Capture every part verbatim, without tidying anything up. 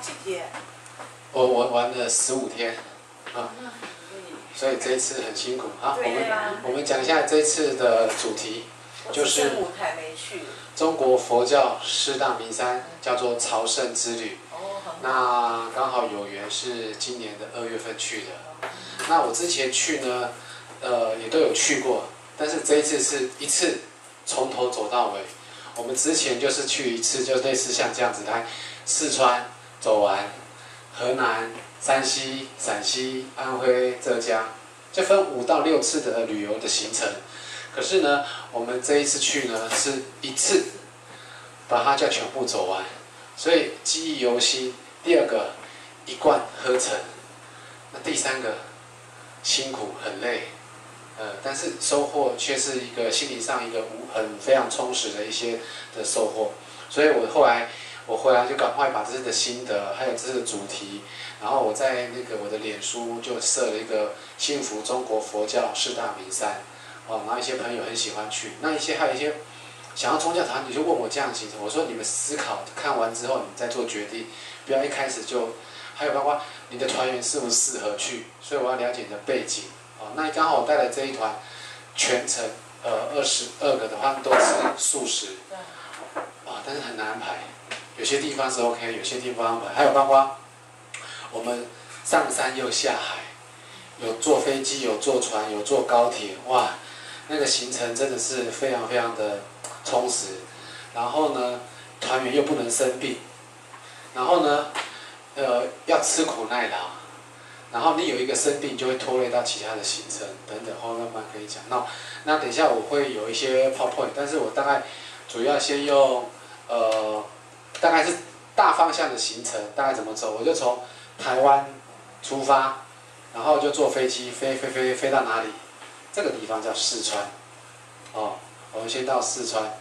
几天？ 我我玩了十五天，啊，所以这一次很辛苦。好，我们我们讲一下这一次的主题，就是五台没去。 中国佛教四大名山叫做朝圣之旅。那刚好有缘是今年的二月份去的。那我之前去呢，呃，也都有去过，但是这一次是一次从头走到尾。我们之前就是去一次，就类似像这样子，来四川走完，河南、山西、陕西、安徽、浙江，就分五到六次的旅游的行程。可是呢，我们这一次去呢，是一次把它就全部走完，所以记忆犹新。第二个，一贯喝成。那第三个，辛苦很累，呃，但是收获却是一个心理上一个很非常充实的一些的收获。所以我后来我回来就赶快把这次的心得，还有这次的主题，然后我在那个我的脸书就设了一个幸福中国佛教四大名山，哦，然后一些朋友很喜欢去，那一些还有一些想要宗教团体就问我这样的行程，我说你们思考看完之后你再做决定，不要一开始就，还有包括你的团员适不适合去，所以我要了解你的背景，哦，那刚好我带来这一团全程呃二十二个的话都是素食，啊，但是很难安排，有些地方是 OK， 有些地方安排，还有包括我们上山又下海，有坐飞机，有坐船，有坐高铁，哇，那个行程真的是非常非常的充实。然后呢，团员又不能生病，然后呢，呃，要吃苦耐劳。然后你有一个生病，就会拖累到其他的行程等等，后慢慢可以讲。那那等一下我会有一些 PowerPoint， 但是我大概主要先用呃，大概是大方向的行程，大概怎么走，我就从台湾出发，然后就坐飞机飞飞飞飞到哪里？这个地方叫四川，哦，我们先到四川。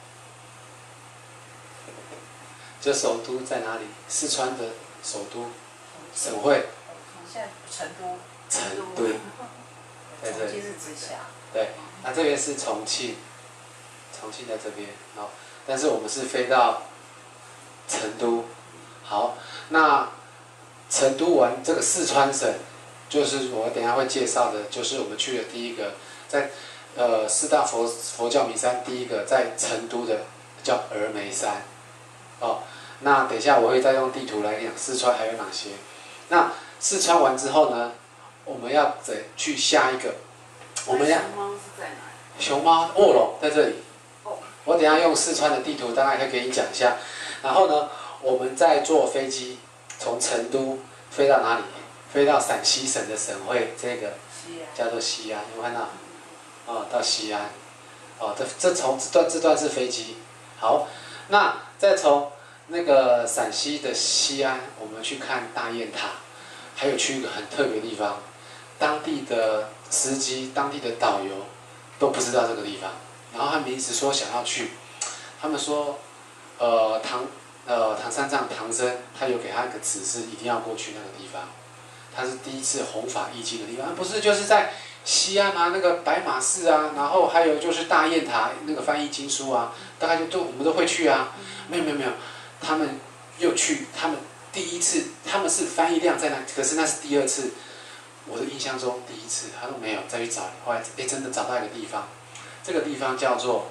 这首都在哪里？四川的首都，省会。 现在成都。 成都。在这里。 重庆是直辖。 对，那这边是重庆，重庆在这边，好，但是我们是飞到成都。好，那成都完这个四川省，就是我等一下会介绍的，就是我们去的第一个，在呃四大佛佛教名山第一个在成都的叫峨眉山。哦，那等一下我会再用地图来讲四川还有哪些。那四川完之后呢，我们要怎去下一个？我们要。 熊猫是在哪里？ 熊猫卧龙在这里。我等一下用四川的地图大概可以给你讲一下。然后呢，我们再坐飞机从成都飞到哪里？飞到陕西省的省会，这个叫做西安，有看到？哦，到西安。哦，这这从这段这段是飞机。好，那再从那个陕西的西安，我们去看大雁塔，还有去一个很特别的地方，当地的司机、当地的导游都不知道这个地方，然后他们一直说想要去，他们说，呃，唐呃唐三藏唐僧他有给他一个指示，一定要过去那个地方，他是第一次弘法译经的地方，不是就是在西安啊，那个白马寺啊，然后还有就是大雁塔那个翻译经书啊，大概就都我们都会去啊。没有没有没有，他们又去，他们第一次他们是翻译量在那，可是那是第二次。我的印象中第一次，他说没有，再去找，后来哎真的找到一个地方，这个地方叫做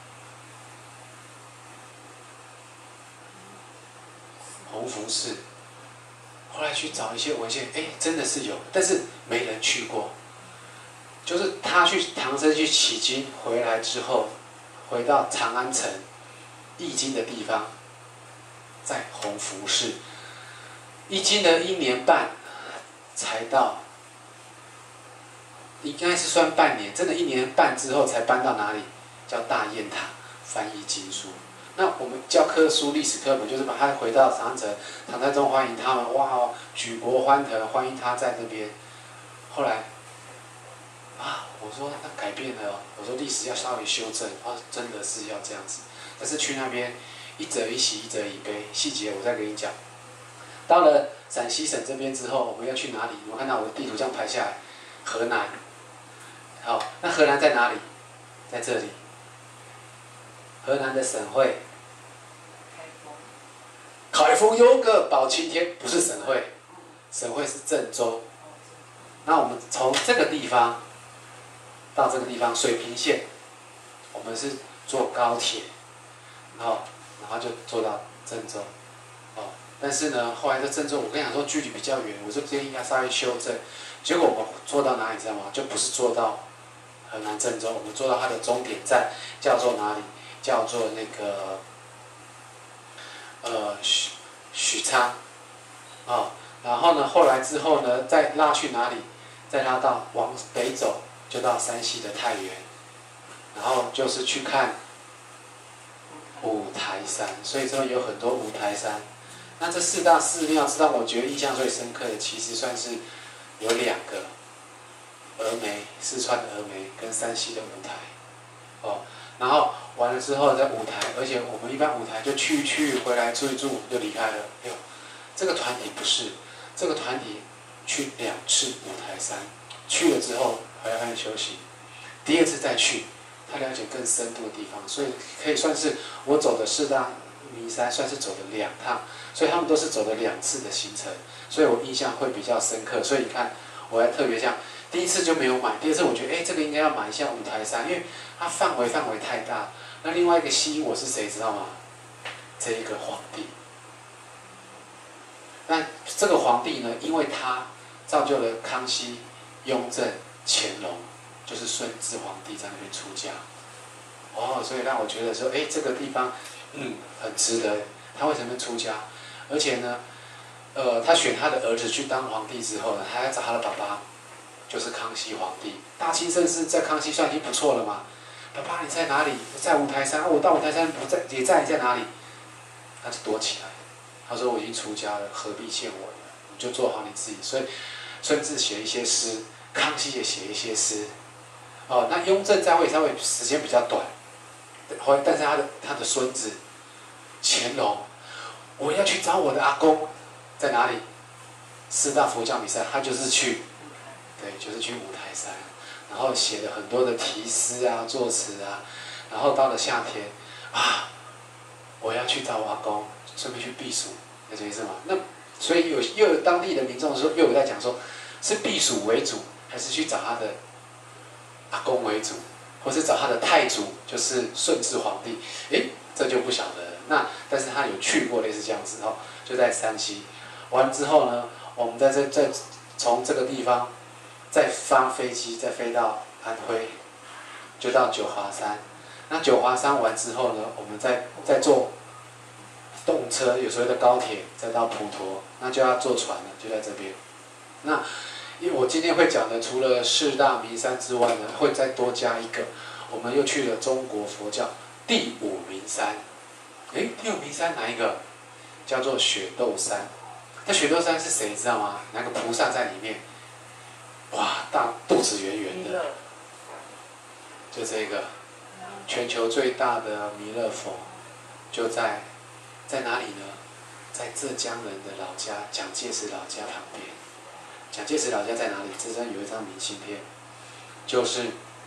弘福寺。后来去找一些文献，哎真的是有，但是没人去过。就是他去唐僧去取经回来之后，回到长安城译经的地方，在弘福寺译经了一年半才到，应该是算半年，真的一年半之后才搬到哪里？叫大雁塔翻译经书。那我们教科书、历史课本就是把他回到长安城，唐太宗欢迎他们，哇，举国欢腾，欢迎他在那边。后来。啊，我说那改变了哦，我说历史要稍微修正，啊，真的是要这样子。但是去那边一则一喜，一则一悲，细节我再给你讲。到了陕西省这边之后，我们要去哪里？我看到我的地图这样排下来，河南。好，那河南在哪里？在这里。河南的省会。 凯丰优格保晴天不是省会，省会是郑州。那我们从这个地方到这个地方水平线，我们是坐高铁，然后然后就坐到郑州，哦，但是呢，后来在郑州，我跟你讲说距离比较远，我就建议要稍微修正。结果我们坐到哪里知道吗？就不是坐到河南郑州，我们坐到它的终点站叫做哪里？叫做那个呃许许昌，啊、哦，然后呢，后来之后呢，再拉去哪里？再拉到往北走，就到山西的太原，然后就是去看五台山，所以这边有很多五台山。那这四大寺庙，是让我觉得印象最深刻的，其实算是有两个，峨眉，四川的峨眉跟山西的五台，哦，然后完了之后在五台，而且我们一般五台就去去回来住一住就离开了。哎呦，这个团体不是，这个团体去两次五台山，去了之后回来饭店休息，第二次再去，他了解更深度的地方，所以可以算是我走的四大名山，算是走了两趟，所以他们都是走了两次的行程，所以我印象会比较深刻。所以你看，我还特别这样，第一次就没有买，第二次我觉得，哎，这个应该要买一下五台山，因为它范围范围太大。那另外一个吸引我是谁，知道吗？这一个皇帝。那这个皇帝呢，因为他造就了康熙、雍正、乾隆，就是顺治皇帝在那边出家。哦，所以让我觉得说，哎，这个地方，嗯，很值得。他为什么出家？而且呢，呃，他选他的儿子去当皇帝之后呢，他还找他的爸爸，就是康熙皇帝。大清盛世在康熙算已经不错了嘛。爸爸你在哪里？我在五台山。啊，我到五台山不在，也在，你在哪里？他就躲起来。他说我已经出家了，何必见我呢？你就做好你自己。所以顺治写一些诗，康熙也写一些诗。哦，那雍正在位稍微时间比较短，后来但是他的他的孙子乾隆，我要去找我的阿公，在哪里？四大佛教比赛，他就是去，对，就是去五台山，然后写了很多的题诗啊、作词啊，然后到了夏天啊，我要去找我阿公，顺便去避暑，了解意思吗？那所以有又有当地的民众说，又有在讲说，是避暑为主，还是去找他的阿公为主，或是找他的太祖，就是顺治皇帝？诶，这就不晓得了。那但是他有去过类似这样子哦，就在山西。完之后呢，我们在这再从这个地方再发飞机，再飞到安徽，就到九华山。那九华山完之后呢，我们再再坐动车，有所谓的高铁，再到普陀，那就要坐船了，就在这边。那因为我今天会讲的，除了四大名山之外呢，会再多加一个，我们又去了中国佛教第五名山。哎，第五名山哪一个？叫做雪窦山。那雪窦山是谁知道吗？哪个菩萨在里面？哇，大肚子圆圆的，就这个，全球最大的弥勒佛，就在在哪里呢？在浙江人的老家蒋介石老家旁边。蒋介石老家在哪里？这张有一张明信片，就是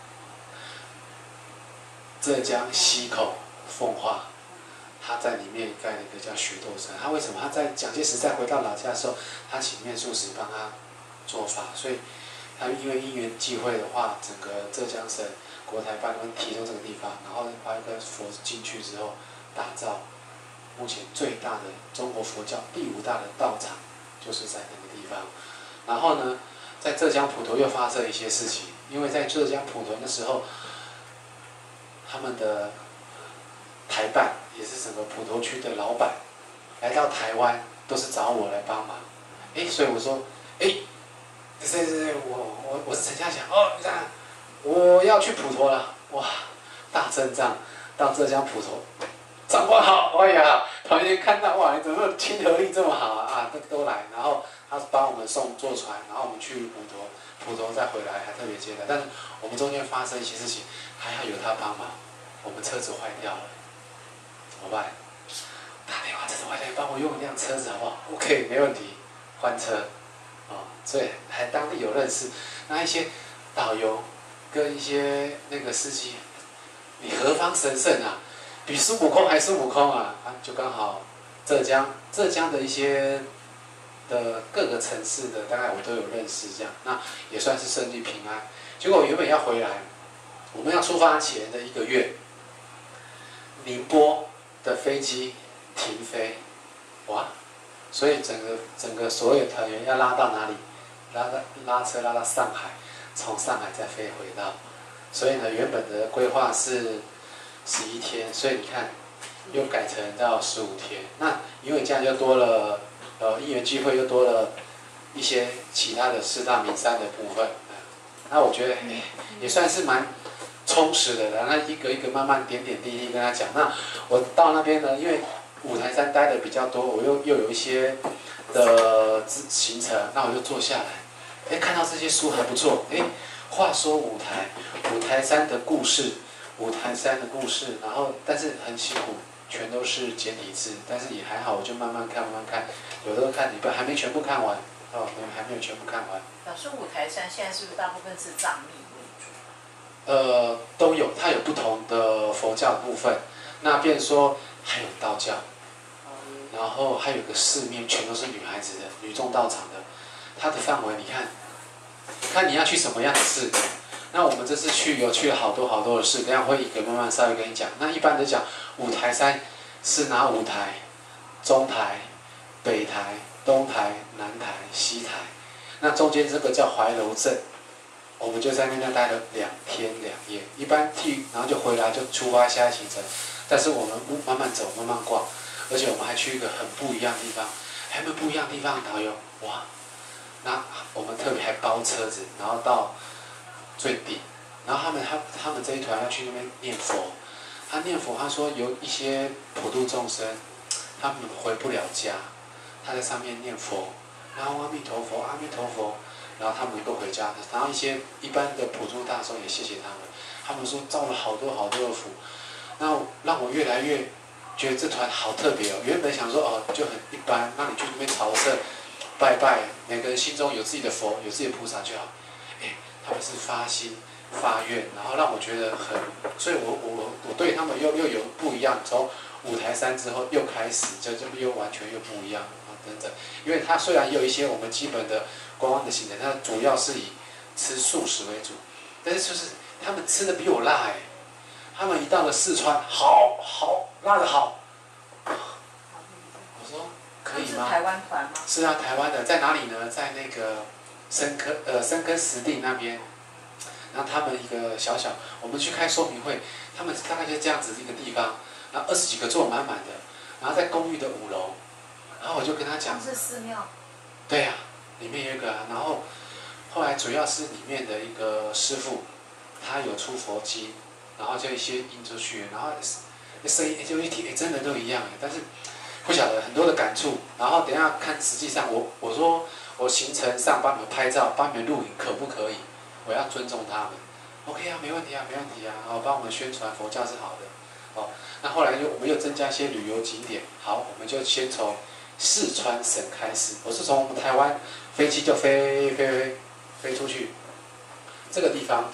浙江溪口奉化，他在里面盖了一个叫雪窦山。他为什么？他在蒋介石再回到老家的时候，他请面术师帮他做法，所以他因为因缘际会的话，整个浙江省国台办们提供这个地方，然后把一个佛进去之后，打造目前最大的中国佛教第五大的道场，就是在那个地方。然后呢，在浙江普陀又发生一些事情，因为在浙江普陀的时候，他们的台办也是整个普陀区的老板，来到台湾都是找我来帮忙。哎，所以我说，哎，谁谁谁，我我我是陈家祥哦，你看我要去普陀了，哇，大阵仗到浙江普陀，长官好，哎呀，团员看到哇，你怎么亲和力这么好啊？啊，都都来，然后。他帮我们送坐船，然后我们去普陀，普陀再回来，还特别接待。但是我们中间发生一些事情，还好有他帮忙。我们车子坏掉了，怎么办？打电话车子坏掉，帮我用一辆车子好不好 ？OK， 没问题，换车。哦，所以还当地有认识，那一些导游跟一些那个司机，你何方神圣啊？比孙悟空还孙悟空啊！啊，就刚好浙江浙江的一些的各个城市的，大概我都有认识，这样那也算是顺利平安。结果我原本要回来，我们要出发前的一个月，宁波的飞机停飞，哇！所以整个整个所有团员要拉到哪里？拉到拉车拉到上海，从上海再飞回到。所以呢，原本的规划是十一天，所以你看又改成到十五天。那因为这样又多了，呃，因缘聚会又多了一些其他的四大名山的部分。那我觉得也也算是蛮充实的了。那一个一个慢慢点点滴滴跟他讲。那我到那边呢，因为五台山待的比较多，我又又有一些的行程，那我就坐下来，哎，看到这些书还不错，哎。话说五台，五台山的故事，五台山的故事，然后但是很辛苦，全都是简体字，但是也还好，我就慢慢看，慢慢看，有的看一半，还没全部看完，哦，还没有全部看完。 老师，五台山现在是不是大部分是藏密为主？ 呃，都有，它有不同的佛教的部分，那变说还有道教，然后还有个寺庙，全都是女孩子的，女众道场的，它的范围你看。看你要去什么样的寺，那我们这次去有去了好多好多的寺，等下会一个慢慢稍微跟你讲。那一般的讲，五台山是哪五台？中台、北台、东台、南台、西台。那中间这个叫怀柔镇，我们就在那边待了两天两夜。一般去，然后就回来就出发下一行程。但是我们慢慢走，慢慢逛，而且我们还去一个很不一样的地方，还有没有不一样的地方？导游，哇！那我们特别还包车子，然后到最顶，然后他们他他们这一团要去那边念佛，他念佛，他说有一些普度众生，他们回不了家，他在上面念佛，然后阿弥陀佛，阿弥陀佛，然后他们能够回家，然后一些一般的普度大众也谢谢他们，他们说造了好多好多的福，那让我越来越觉得这团好特别哦。原本想说哦就很一般，让你去那边朝圣。拜拜，每个人心中有自己的佛，有自己的菩萨就好。哎，他们是发心发愿，然后让我觉得很，所以我我我对他们又又有不一样。从五台山之后又开始，就就又完全又不一样啊等等。因为它虽然也有一些我们基本的观光的行程，它主要是以吃素食为主，但是就是他们吃的比我辣哎，他们一到了四川，好好辣的好。我说。可以吗？ 是台湾团吗？ 是啊，台湾的，在哪里呢？在那个深坑呃深坑实地那边，然后他们一个小小，我们去开说明会，他们大概就这样子一个地方，然后二十几个坐满满的，然后在公寓的五楼，然后我就跟他讲， 是寺庙。对呀、啊，里面有一个、啊，然后后来主要是里面的一个师傅，他有出佛经，然后就一些印出去，然后声音就一听，哎，真的都一样哎，但是。不晓得很多的感触，然后等一下看，实际上我我说我行程上帮你们拍照，帮你们录影，可不可以？我要尊重他们 ，OK 啊，没问题啊，没问题啊，哦，帮我们宣传佛教是好的，哦，那后来又我们又增加一些旅游景点，好，我们就先从四川省开始，我是从我们台湾飞机就飞飞飞飞出去，这个地方，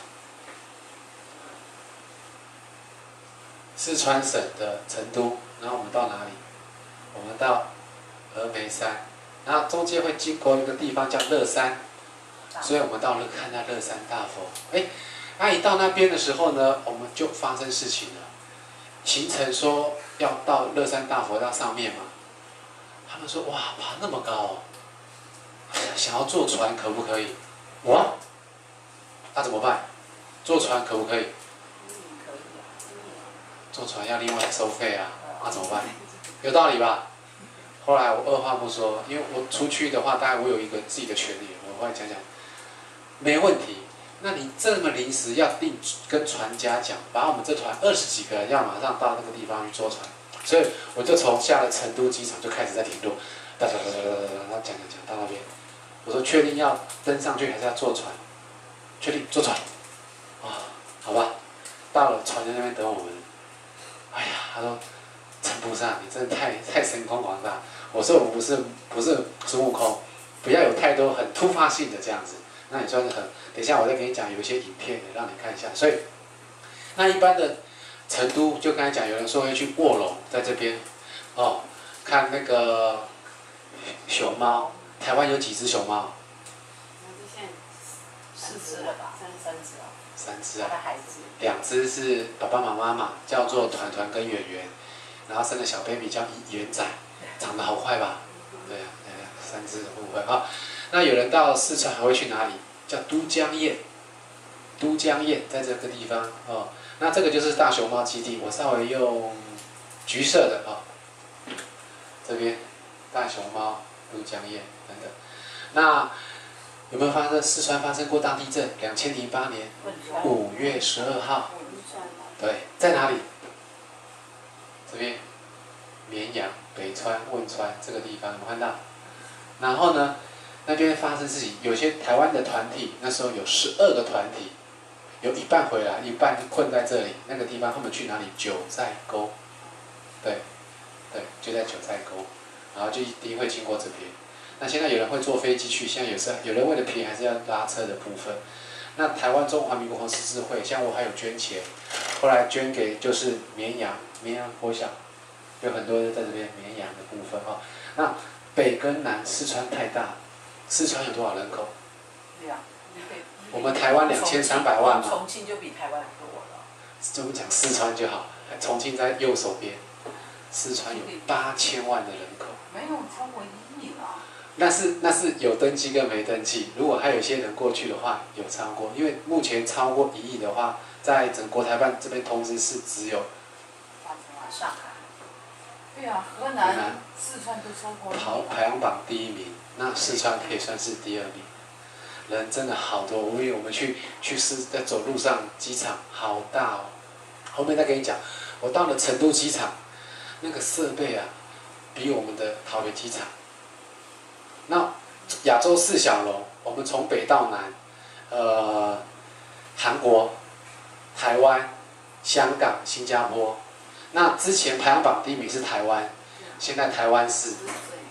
四川省的成都，然后我们到哪里？我们到峨眉山，然后中间会经过一个地方叫乐山，所以我们到了看到乐山大佛。哎，那一到那边的时候呢，我们就发生事情了。行程说要到乐山大佛到上面嘛，他们说哇爬那么高哦，想要坐船可不可以？我，那怎么办？坐船可不可以？坐船要另外收费啊，那怎么办？有道理吧？后来我二话不说，因为我出去的话，当然我有一个自己的权利，我后来讲讲，没问题。那你这么临时要定跟船家讲，把我们这团二十几个人要马上到那个地方去坐船，所以我就从下了成都机场就开始在停路，哒哒哒哒哒哒，然后讲讲讲到那边，我说确定要登上去还是要坐船？确定坐船，啊，好吧，到了船在那边等我们，哎呀，他说。陈菩萨，你真的太太神通广大。我说我不是不是孙悟空，不要有太多很突发性的这样子。那你算是很，等一下我再给你讲，有一些影片也让你看一下。所以，那一般的成都就刚才讲，有人说会去卧龙，在这边，哦， 看那个熊猫，台湾有几只熊猫？ 四只了吧？三只哦。 三只啊。 孩子。 两只是爸爸妈妈嘛，叫做团团跟圆圆，然后生的小 baby 叫圆仔，长得好快吧？对啊，对啊，三只的部分啊。那有人到四川还会去哪里？叫都江堰。都江堰在这个地方哦。那这个就是大熊猫基地，我稍微用橘色的啊、哦，这边大熊猫、都江堰等等。那有没有发生四川发生过大地震？两千零八年五月十二号，对，在哪里？这边，绵阳、北川、汶川这个地方，有没有看到？然后呢，那边发生事情，有些台湾的团体，那时候有十二个团体，有一半回来，一半困在这里。那个地方他们去哪里？九寨沟，对，对，就在九寨沟，然后就一定会经过这边。那现在有人会坐飞机去，现在有时有人为了便宜还是要拉车的部分。那台湾中华民国红十字会，像我还有捐钱，后来捐给就是绵阳，绵阳国小，有很多人在这边绵阳的部分哈、哦。那北跟南，四川太大，四川有多少人口？ 两。 我们台湾两千三百万嘛。 重庆就比台湾多了。 就我们讲四川就好，重庆在右手边，四川有八千万的人口。 没有超过一亿了。 那是那是有登记跟没登记。如果还有一些人过去的话，有超过，因为目前超过一亿的话，在整国台办这边通知是只有上海。对啊，河南、四川都超过。 好，排行榜第一名，那四川可以算是第二名。人真的好多，因为我们去去是在走路上，机场好大哦。后面再跟你讲，我到了成都机场，那个设备啊，比我们的桃园机场。那亚洲四小龙，我们从北到南，呃，韩国、台湾、香港、新加坡。那之前排行榜第一名是台湾，现在台湾是